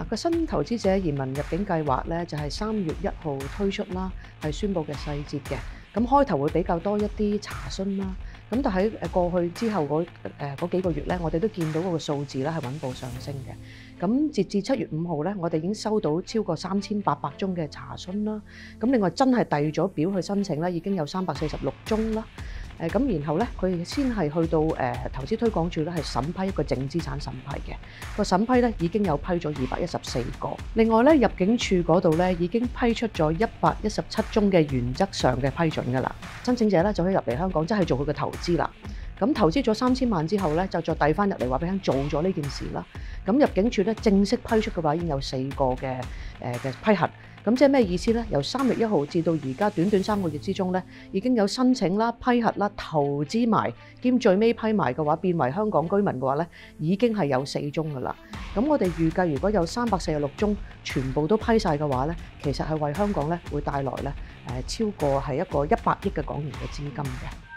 個新投資者移民入境計劃咧，就係3月1號推出啦，係宣布嘅細節嘅。咁開頭會比較多一啲查詢啦，咁但喺過去之後嗰幾個月咧，我哋都見到嗰個數字咧係穩步上升嘅。咁截至7月5號咧，我哋已經收到超過3800宗嘅查詢啦。咁另外真係遞咗表去申請咧，已經有346宗啦。咁然後咧，佢先係去到投資推廣署咧，係審批一個淨資產審批嘅。個審批咧已經有批咗214個。另外咧，入境處嗰度咧已經批出咗117宗嘅原則上嘅批准㗎啦。申請者咧就可以入嚟香港，即係做佢嘅投資啦。咁投資咗3000萬之後咧，就再遞翻入嚟話俾佢做咗呢件事啦。咁入境處咧正式批出嘅話，已經有4個嘅批核。咁即係咩意思咧？由3月1號至到而家短短3個月之中咧，已經有申請啦、批核啦、投資埋兼最尾批埋嘅話，變為香港居民嘅話咧，已經係有4宗㗎啦。咁我哋預計如果有346宗全部都批晒嘅話咧，其實係為香港咧會帶來咧超過係一個100億嘅港元嘅資金嘅。